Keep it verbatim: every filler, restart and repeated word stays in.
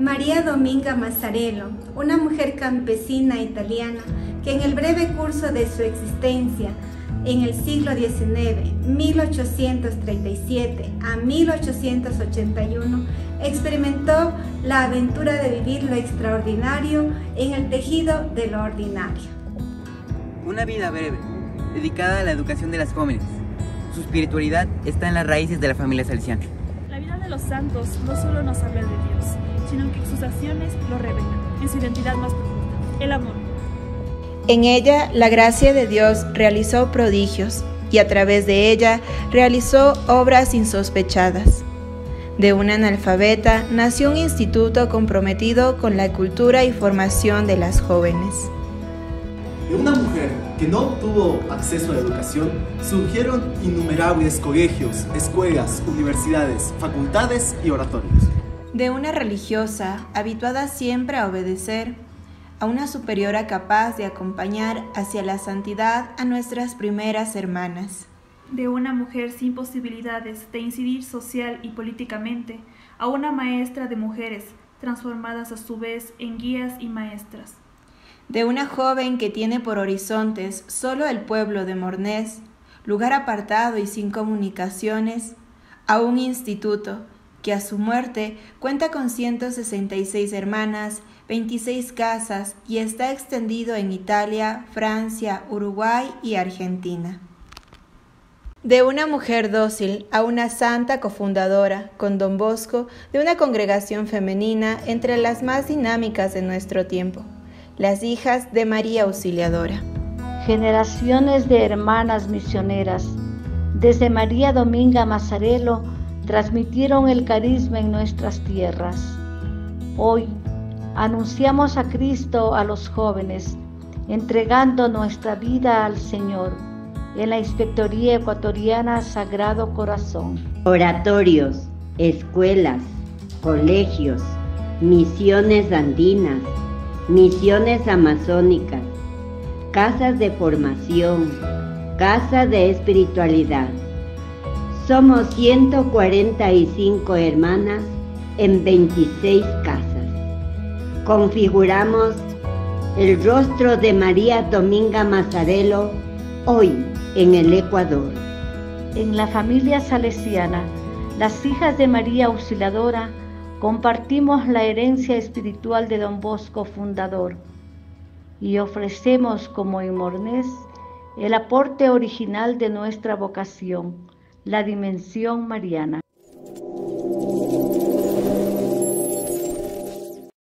María Dominga Mazzarello, una mujer campesina italiana que en el breve curso de su existencia, en el siglo diecinueve, mil ochocientos treinta y siete a mil ochocientos ochenta y uno, experimentó la aventura de vivir lo extraordinario en el tejido de lo ordinario. Una vida breve, dedicada a la educación de las jóvenes. Su espiritualidad está en las raíces de la familia salesiana. La vida de los santos no solo nos habla de Dios, sino que sus acciones lo revelan en su identidad más profunda, el amor. En ella, la gracia de Dios realizó prodigios y a través de ella realizó obras insospechadas. De una analfabeta nació un instituto comprometido con la cultura y formación de las jóvenes. De una mujer que no tuvo acceso a la educación, surgieron innumerables colegios, escuelas, universidades, facultades y oratorios. De una religiosa, habituada siempre a obedecer, a una superiora capaz de acompañar hacia la santidad a nuestras primeras hermanas. De una mujer sin posibilidades de incidir social y políticamente, a una maestra de mujeres, transformadas a su vez en guías y maestras. De una joven que tiene por horizontes solo el pueblo de Mornés, lugar apartado y sin comunicaciones, a un instituto que a su muerte cuenta con ciento sesenta y seis hermanas, veintiséis casas y está extendido en Italia, Francia, Uruguay y Argentina. De una mujer dócil a una santa cofundadora, con Don Bosco, de una congregación femenina entre las más dinámicas de nuestro tiempo, las hijas de María Auxiliadora. Generaciones de hermanas misioneras, desde María Dominga Mazzarello, transmitieron el carisma en nuestras tierras. Hoy anunciamos a Cristo a los jóvenes, entregando nuestra vida al Señor en la Inspectoría Ecuatoriana Sagrado Corazón. Oratorios, escuelas, colegios, misiones andinas, misiones amazónicas, casas de formación, casas de espiritualidad. Somos ciento cuarenta y cinco hermanas en veintiséis casas. Configuramos el rostro de María Dominga Mazzarello hoy en el Ecuador. En la familia salesiana, las hijas de María Auxiliadora, compartimos la herencia espiritual de Don Bosco fundador y ofrecemos como en Mornés el aporte original de nuestra vocación, la dimensión mariana.